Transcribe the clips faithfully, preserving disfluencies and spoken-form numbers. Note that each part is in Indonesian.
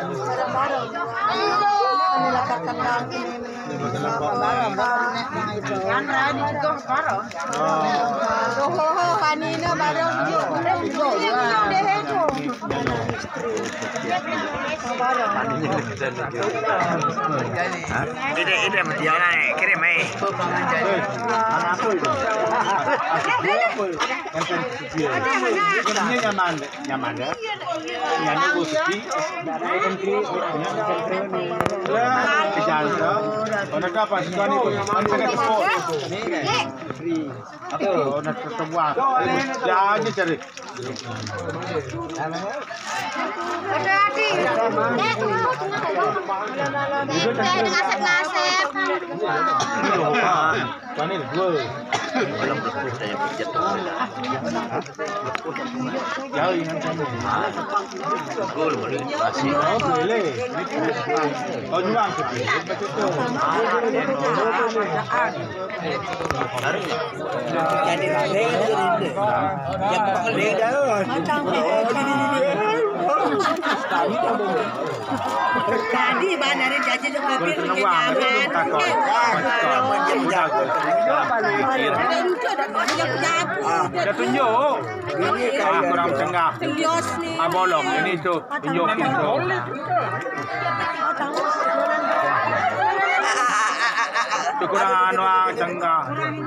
Bareng-bareng. Inilah kakandang ini. Bareng-bareng itu. Kan rani juga bareng. Doho kanina bareng juga. Deh itu. Bareng. Ini ini mesti orang kirim eh. Apa itu? Ini nyaman, nyaman ya. Nyaman gusti. Kejalan. Mana dapat sekali itu? Mana kena tepuk? Free. Apa? Nak terbuat. Jangan cari. Hati-hati. Ngasep-ngasep. Mana dua? Belum lepas saya pijat. Jauh yang sana. Gol boleh masih. Oh boleh. Oh juang tu. Betul tu. Jadi lagi yang paling dah. Tadi mana ada jajan juga Boleh nyaman. Dah tunjuk. Ah kurang tengah. Ah bolong. Ini tu tunjukin tu. Tu kurang anu tengah.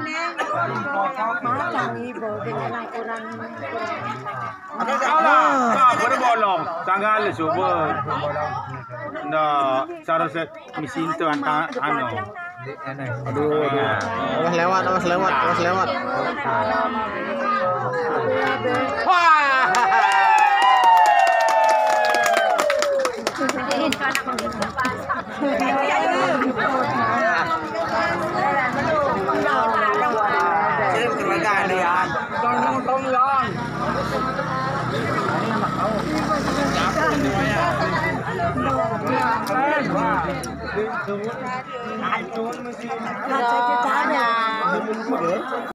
Salah. Ah boleh bolong. Tanggal cuba. Nah, cara set mesin tu antara anu. Aduh, awas lewat, awas lewat, awas lewat. Ada.